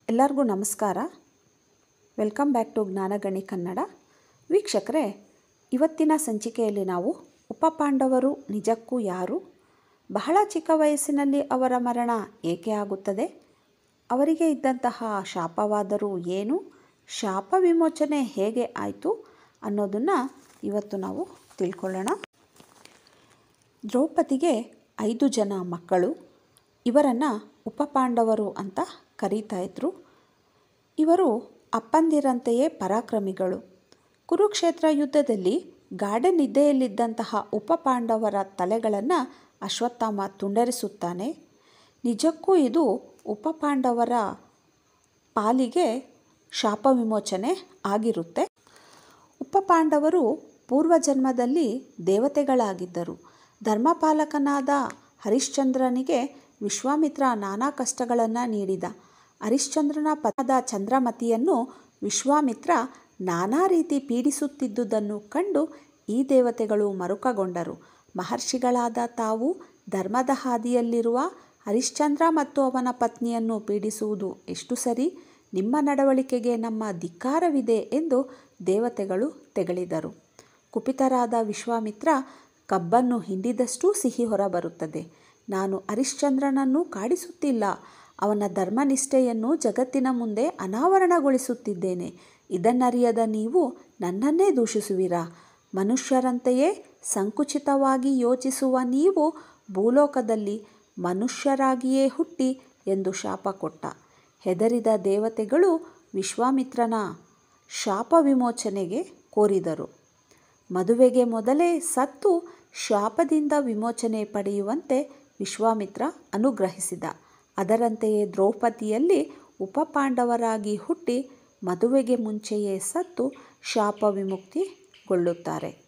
ಎಲ್ಲರಿಗೂ ನಮಸ್ಕಾರ. Welcome back to Jnanagani Kannada. ವೀಕ್ಷಕರೇ, ಇವತ್ತಿನ ಸಂಚಿಕೆಯಲ್ಲಿ ನಾವು ಉಪಪಾಂಡವರು ನಿಜಕ್ಕೂ ಯಾರು, ಬಹಳ ಚಿಕ್ಕ ವಯಸ್ಸಿನಲ್ಲಿ ಅವರ ಮರಣ ಏಕೆ ಆಗುತ್ತದೆ, ಅವರಿಗೆ ಇದ್ದಂತಹ ಶಾಪವಾದರೂ ಏನು, ಶಾಪ ವಿಮೋಚನೆ ಹೇಗೆ ಆಯಿತು ಅನ್ನೋದನ್ನು ಇವತ್ತು ನಾವು ತಿಳ್ಕೊಳ್ಳೋಣ. ದ್ರೌಪದಿಗೆ 5 ಜನ ಮಕ್ಕಳು. ಇವರನ್ನು ಉಪಪಾಂಡವರು ಅಂತ ಕರೀತಾ ಇದ್ರು. ಇವರು ಅಪ್ಪಂದಿರಂತೆಯೇ ಪರಾಕ್ರಮಿಗಳು. ಕುರುಕ್ಷೇತ್ರ ಯುದ್ಧದಲ್ಲಿ ಗಾಢ ನಿದ್ದೆಯಲ್ಲಿದ್ದಂತಹ ಉಪಪಾಂಡವರ ತಲೆಗಳನ್ನು ಅಶ್ವತ್ಥಾಮ ತುಂಡರಿಸುತ್ತಾನೆ. ನಿಜಕ್ಕೂ ಇದು ಉಪಪಾಂಡವರ ಪಾಲಿಗೆ ಶಾಪ ವಿಮೋಚನೆ ಆಗಿರುತ್ತೆ. ಉಪಪಾಂಡವರು ಪೂರ್ವಜನ್ಮದಲ್ಲಿ ದೇವತೆಗಳಾಗಿದ್ದರು. ಧರ್ಮಪಾಲಕನಾದ ಹರಿಶ್ಚಂದ್ರನಿಗೆ ವಿಶ್ವಾಮಿತ್ರ ನಾನಾ ಕಷ್ಟಗಳನ್ನು ನೀಡಿದ. ಹರಿಶ್ಚಂದ್ರನ ಪತ್ನಿಯಾದ ಚಂದ್ರಮತಿಯನ್ನು ವಿಶ್ವಾಮಿತ್ರ ನಾನಾ ರೀತಿ ಪೀಡಿಸುತ್ತಿದ್ದುದನ್ನು ಕಂಡು ಈ ದೇವತೆಗಳು ಮರುಕಗೊಂಡರು. ಮಹರ್ಷಿಗಳಾದ ತಾವು ಧರ್ಮದ ಹಾದಿಯಲ್ಲಿರುವ ಹರಿಶ್ಚಂದ್ರ ಮತ್ತು ಅವನ ಪತ್ನಿಯನ್ನು ಪೀಡಿಸುವುದು ಎಷ್ಟು ಸರಿ, ನಿಮ್ಮ ನಡವಳಿಕೆಗೆ ನಮ್ಮ ಧಿಕ್ಕಾರವಿದೆ ಎಂದು ದೇವತೆಗಳು ತೆಗಳಿದರು. ಕುಪಿತರಾದ ವಿಶ್ವಾಮಿತ್ರ, ಕಬ್ಬನ್ನು ಹಿಂಡಿದಷ್ಟೂ ಸಿಹಿ ಹೊರಬರುತ್ತದೆ. ನಾನು ಹರಿಶ್ಚಂದ್ರನನ್ನು ಕಾಡಿಸುತ್ತಿಲ್ಲ, ಅವನ ಧರ್ಮನಿಷ್ಠೆಯನ್ನು ಜಗತ್ತಿನ ಮುಂದೆ ಅನಾವರಣಗೊಳಿಸುತ್ತಿದ್ದೇನೆ. ಇದನ್ನರಿಯದ ನೀವು ನನ್ನನ್ನೇ ದೂಷಿಸುವಿರಾ? ಮನುಷ್ಯರಂತೆಯೇ ಸಂಕುಚಿತವಾಗಿ ಯೋಚಿಸುವ ನೀವು ಭೂಲೋಕದಲ್ಲಿ ಮನುಷ್ಯರಾಗಿಯೇ ಹುಟ್ಟಿ ಎಂದು ಶಾಪ ಕೊಟ್ಟ. ಹೆದರಿದ ದೇವತೆಗಳು ವಿಶ್ವಾಮಿತ್ರನ ಶಾಪ ವಿಮೋಚನೆಗೆ ಕೋರಿದರು. ಮದುವೆಗೆ ಮೊದಲೇ ಸತ್ತು ಶಾಪದಿಂದ ವಿಮೋಚನೆ ಪಡೆಯುವಂತೆ ವಿಶ್ವಾಮಿತ್ರ ಅನುಗ್ರಹಿಸಿದ. ಅದರಂತೆಯೇ ದ್ರೌಪದಿಯಲ್ಲಿ ಉಪಪಾಂಡವರಾಗಿ ಹುಟ್ಟಿ ಮದುವೆಗೆ ಮುಂಚೆಯೇ ಸತ್ತು ಶಾಪ ವಿಮುಕ್ತಿಗೊಳ್ಳುತ್ತಾರೆ.